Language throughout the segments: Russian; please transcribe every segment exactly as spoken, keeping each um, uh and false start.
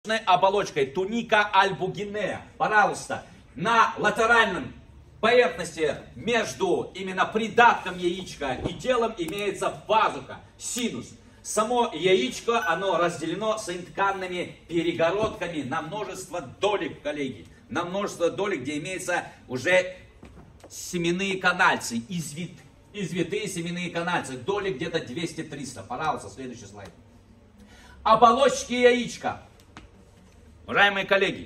оболочкой туника альбугинея. Пожалуйста, на латеральном поверхности между именно придатком яичка и телом имеется пазуха, синус. Само яичко, оно разделено синтканными перегородками на множество долек, коллеги. На множество долек, где имеются уже семенные канальцы, извит, извитые семенные канальцы. Доли где-то двести-триста. Пожалуйста, следующий слайд. Оболочки яичка. Уважаемые коллеги,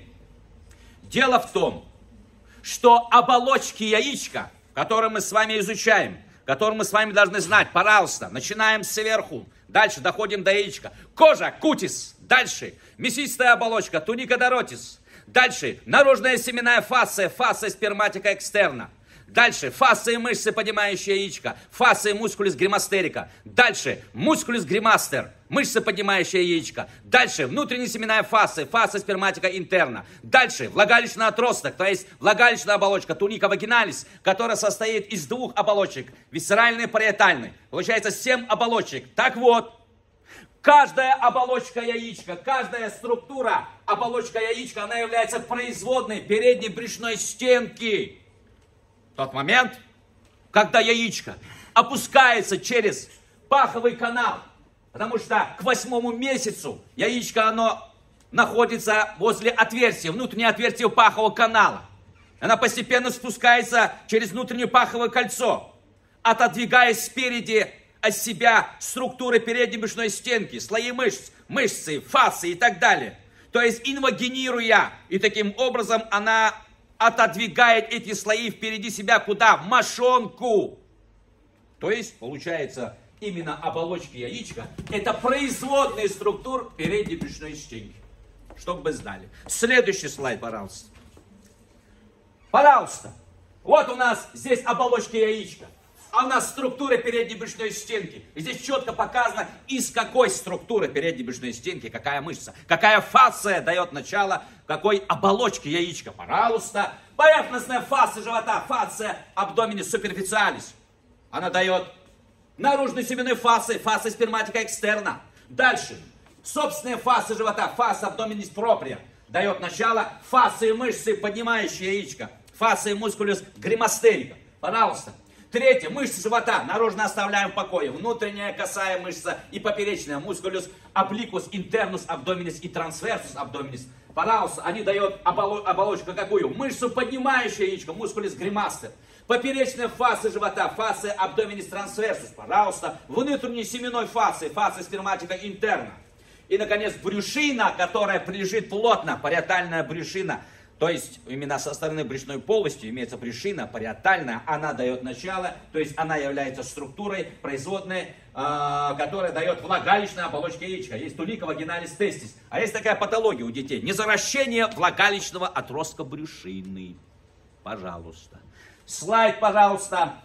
дело в том, что оболочки яичка, которые мы с вами изучаем, которые мы с вами должны знать, пожалуйста, начинаем сверху, дальше доходим до яичка. Кожа, кутис, дальше мясистая оболочка, туника доротис, дальше наружная семенная фасция, фасция сперматика экстерна. Дальше фасция мышцы, поднимающие яичко, фасция мускулис гримастерика. Дальше мускулис гримастер, мышца, поднимающая яичко. Дальше внутренняя семенная фасция, фасция сперматика интерна. Дальше влагалищный отросток, то есть влагалищная оболочка, туника вагиналис, которая состоит из двух оболочек, висцеральной и париетальной. Получается семь оболочек. Так вот, каждая оболочка яичка, каждая структура оболочка яичка, она является производной передней брюшной стенки. Тот момент, когда яичко опускается через паховый канал, потому что к восьмому месяцу яичко, оно находится возле отверстия, внутреннее отверстие пахового канала. Она постепенно спускается через внутреннее паховое кольцо, отодвигаясь спереди от себя структуры передней брюшной стенки, слои мышц, мышцы, фасции и так далее. То есть инвагинируя, и таким образом она отодвигает эти слои впереди себя куда? В мошонку. То есть, получается, именно оболочки яичка это производные структур передней брюшной стенки. Чтобы вы знали. Следующий слайд, пожалуйста. Пожалуйста. Вот у нас здесь оболочки яичка. А у нас структура передней брюшной стенки. И здесь четко показано, из какой структуры передней брюшной стенки, какая мышца, какая фасция дает начало какой оболочке яичка. Пожалуйста. Поверхностная фасция живота, фасция абдоминис суперфициалис. Она дает наружной семенной фасции, фасция сперматика экстерна. Дальше. Собственная фасция живота, фасция абдоминис проприя. Дает начало фасции мышцы, поднимающей яичко. Фасция мускулюс гримастерика. Пожалуйста. Третье. Мышцы живота. Наружно оставляем в покое. Внутренняя косая мышца и поперечная. Мускулюс обликус интернус абдоминис и трансверсус абдоминис. Пожалуйста. Они дают оболочку какую? Мышцу, поднимающую яичко. Мускулис гримастер. Поперечная фасция живота. Фасция абдоминис трансверсус. Пожалуйста. Внутренней семенной фасции. Фасция сперматика интерна. И, наконец, брюшина, которая прилежит плотно. Париетальная брюшина. То есть, именно со стороны брюшной полости имеется брюшина париетальная, она дает начало, то есть она является структурой производной, э, которая дает влагалищная оболочка яичка. Есть туника вагиналис тестис. А есть такая патология у детей, незаращение влагалищного отростка брюшины. Пожалуйста. Слайд, пожалуйста.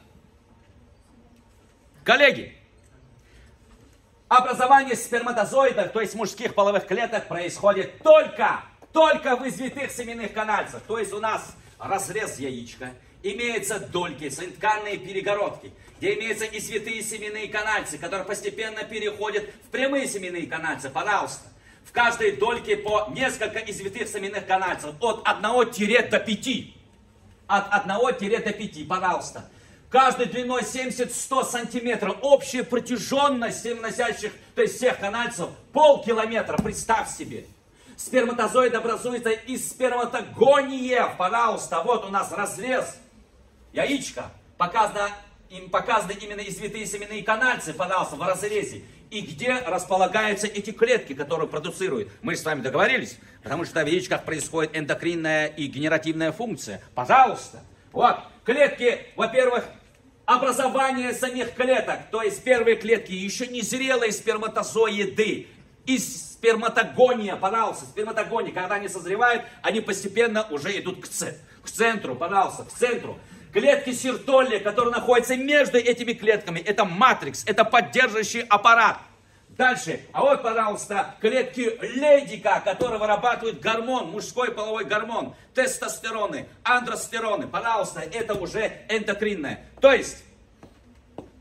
Коллеги, образование сперматозоидов, то есть мужских половых клеток, происходит только... Только в извитых семенных канальцах. То есть у нас разрез яичка, имеются дольки, синтканные перегородки, где имеются извитые семенные канальцы, которые постепенно переходят в прямые семенные канальцы. Пожалуйста. В каждой дольке по несколько извитых семенных канальцев. От одного до пяти. От одного до пяти. Пожалуйста. Каждой длиной семьдесят-сто сантиметров. Общая протяженность семеноносящих, то есть всех канальцев, полкилометра. Представь себе. Сперматозоид образуется из сперматогониев. Пожалуйста, вот у нас разрез яичка. Показано, им показаны именно извитые семенные канальцы, пожалуйста, в разрезе. И где располагаются эти клетки, которые продуцируют. Мы с вами договорились, потому что в яичках происходит эндокринная и генеративная функция. Пожалуйста. Вот, клетки, во-первых, образование самих клеток. То есть первые клетки еще не зрелые сперматозоиды. Из сперматогония, пожалуйста, сперматогония, когда они созревают, они постепенно уже идут к, ц... к центру, пожалуйста, к центру. Клетки Сертолли, которые находятся между этими клетками, это матрикс, это поддерживающий аппарат. Дальше, а вот, пожалуйста, клетки Лейдика, которые вырабатывают гормон, мужской половой гормон, тестостероны, андростероны, пожалуйста, это уже эндокринное. То есть...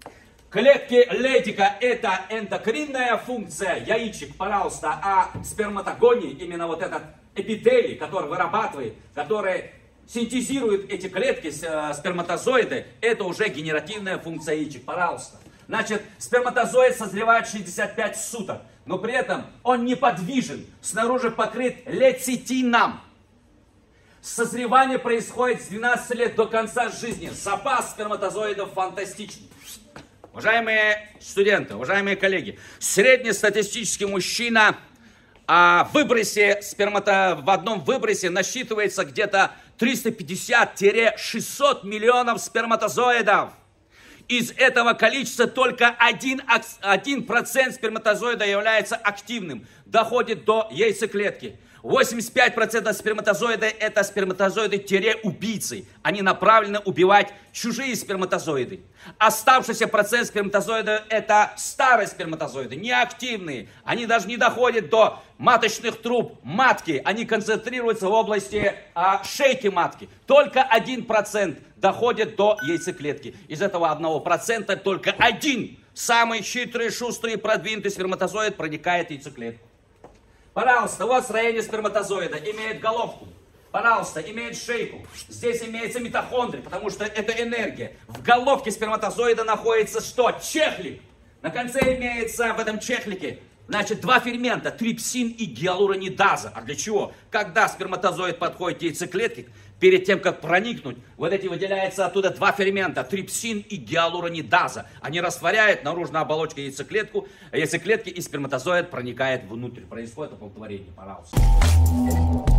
Клетки Лейдика – это эндокринная функция яичек, пожалуйста, а сперматогоний, именно вот этот эпителий, который вырабатывает, который синтезирует эти клетки, сперматозоиды, это уже генеративная функция яичек, пожалуйста. Значит, сперматозоид созревает шестьдесят пять суток, но при этом он неподвижен, снаружи покрыт лецитином. Созревание происходит с двенадцати лет до конца жизни. Запас сперматозоидов фантастичный. Уважаемые студенты, уважаемые коллеги, среднестатистический мужчина а, в выбросе спермато, в одном выбросе насчитывается где-то триста пятьдесят — шестьсот миллионов сперматозоидов. Из этого количества только один процент сперматозоида является активным, доходит до яйцеклетки. восемьдесят пять процентов сперматозоида это сперматозоиды-убийцы. Они направлены убивать чужие сперматозоиды. Оставшийся процент сперматозоида это старые сперматозоиды, неактивные. Они даже не доходят до маточных труб матки. Они концентрируются в области а, шейки матки. Только один процент доходит до яйцеклетки. Из этого одного процента только один, самый хитрый, шустрый, продвинутый сперматозоид проникает в яйцеклетку. Пожалуйста, вот строение сперматозоида. Имеет головку. Пожалуйста, имеет шейку. Здесь имеется митохондрия, потому что это энергия. В головке сперматозоида находится что? Чехлик. На конце имеется в этом чехлике, значит, два фермента, трипсин и гиалуронидаза. А для чего? Когда сперматозоид подходит к яйцеклетке, перед тем, как проникнуть, вот эти выделяются оттуда два фермента, трипсин и гиалуронидаза. Они растворяют наружную оболочку яйцеклетку, яйцеклетки, и сперматозоид проникает внутрь. Происходит оплодотворение, пожалуйста.